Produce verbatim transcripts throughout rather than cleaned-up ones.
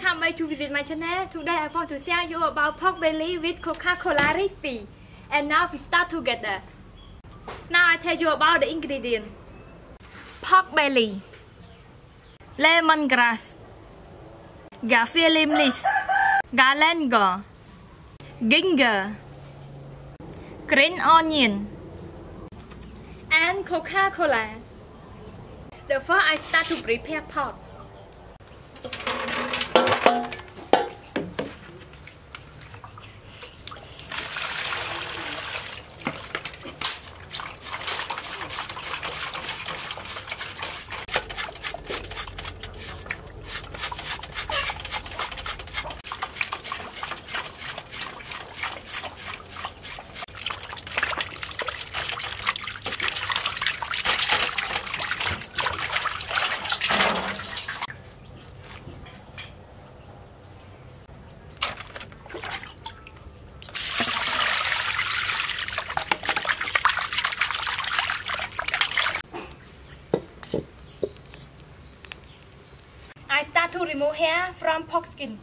Welcome back to visit my channel. Today I want to share you about pork belly with coca-cola recipe. And now we start together. Now I tell you about the ingredients. Pork belly, lemongrass, garlic leaves, galangal, ginger, green onion, and coca-cola. Therefore, I start to prepare pork. I start to remove hair from pork skin.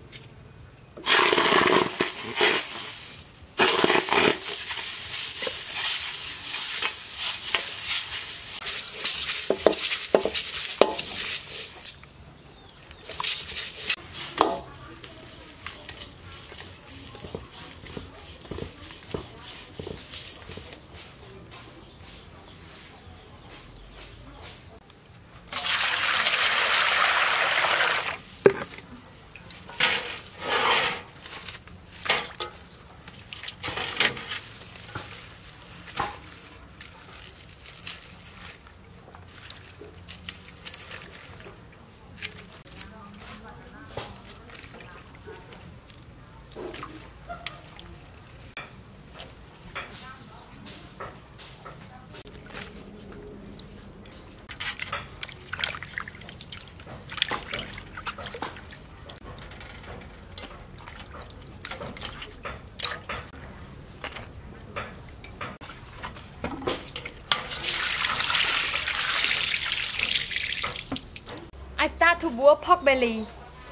I start to boil pork belly.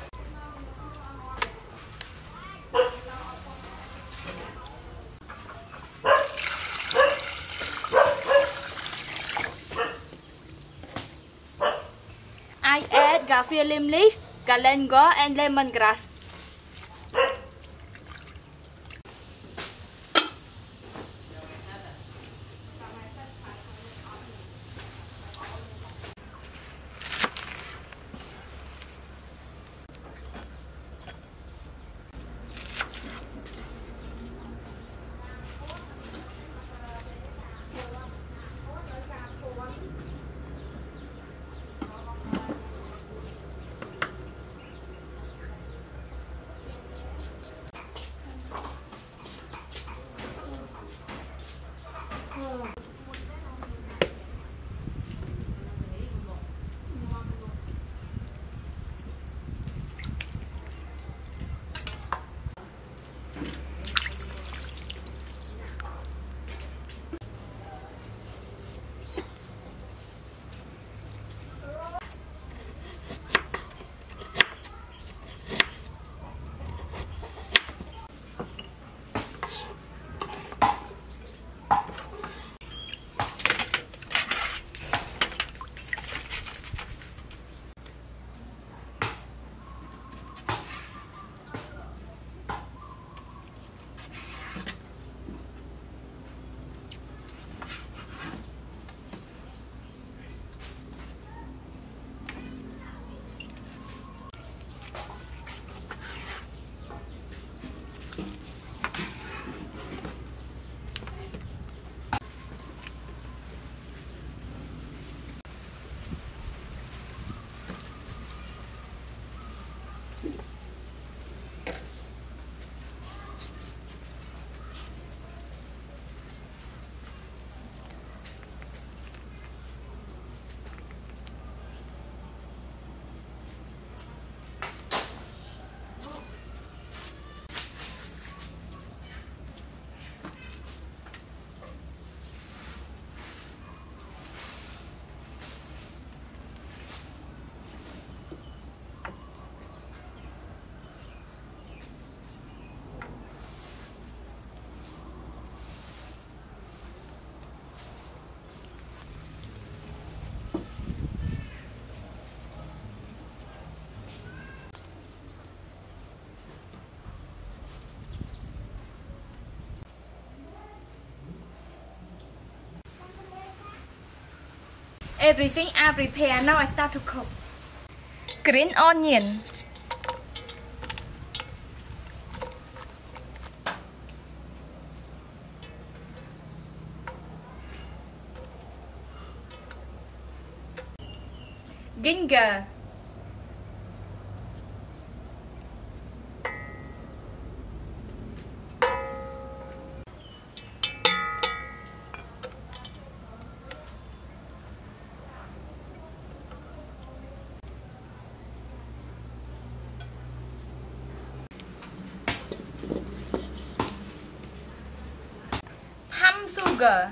I add garlic leaves, galangal, and lemongrass. Everything I prepare. Now I start to cook. Green onion. Ginger. Palm sugar.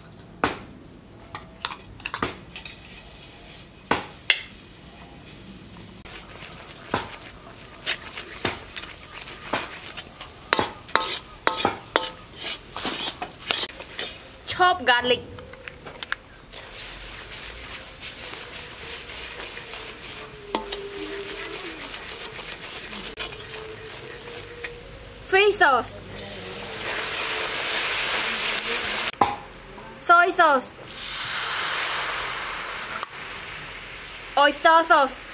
Chopped garlic. Fish sauce. Soy sauce. Oyster sauce.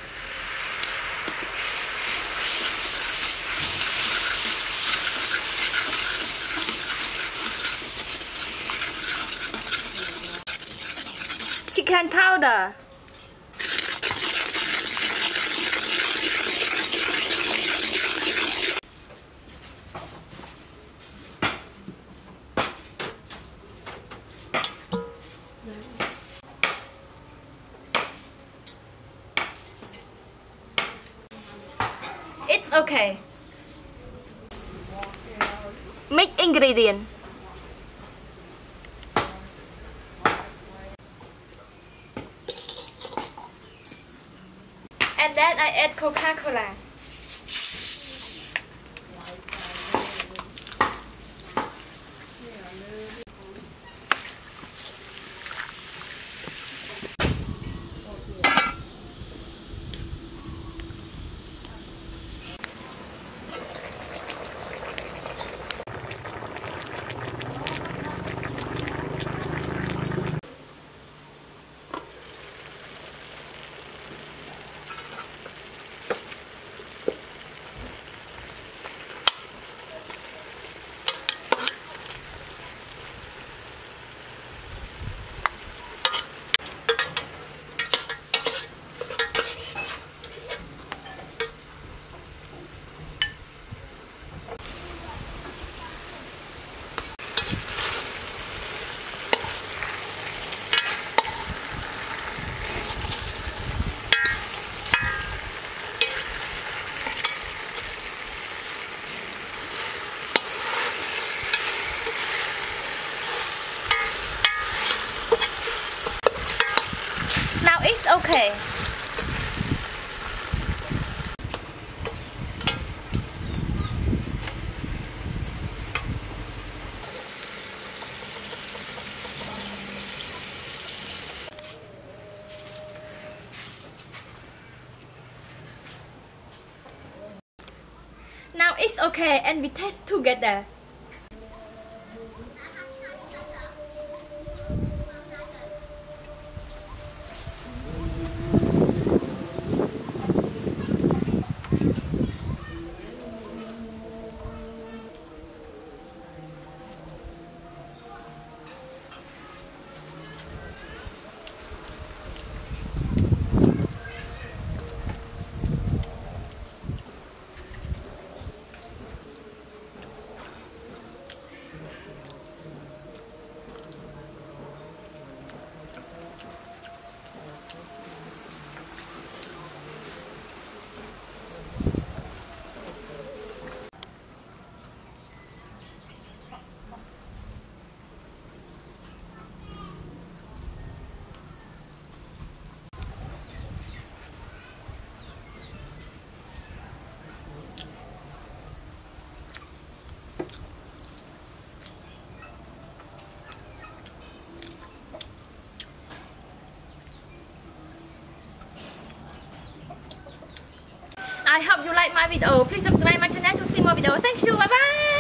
Chicken powder. It's okay. Mix ingredient. And then I add Coca-Cola. Now it's okay. Now it's okay and we taste together. I hope you like my video. Please subscribe my channel to see more videos. Thank you. Bye bye.